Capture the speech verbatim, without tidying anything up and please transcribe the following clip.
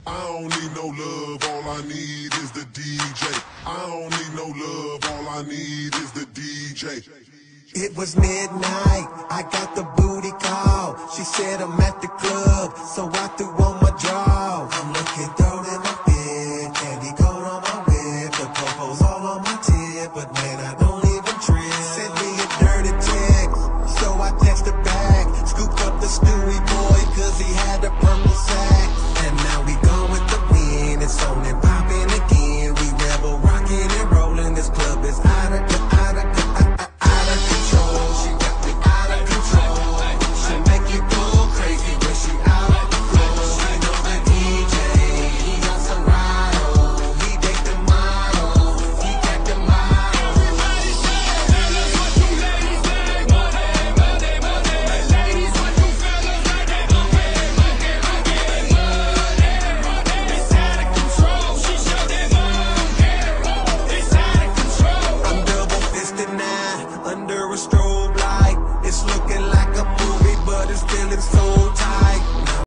I don't need no love, all I need is the D J. I don't need no love, all I need is the D J. It was midnight, I got the booty call. She said I'm at the club, so I threw on my draw. I'm looking thrown in my bed, candy coat on my whip, the popo's all on my tip, but man, I don't even trip. Send me a dirty text, so I text her back. Scooped up the Stewie boy, cause he had a purple sack. And now we gone with the wind, it's on and popping again. We rebel, rocking and rolling, this club is out of, out of, out of, out of control. She got me out of control. She make you go crazy when she out of the flow. She know the D J, he got Serato. He take the model, he got the model. Everybody say, fellas, what you ladies like? Money, money, money. Ladies, what you fellas like? That money, money, money, money. It's out of control. She showed that money. It's out of control. I'm double fisted now, under a strobe.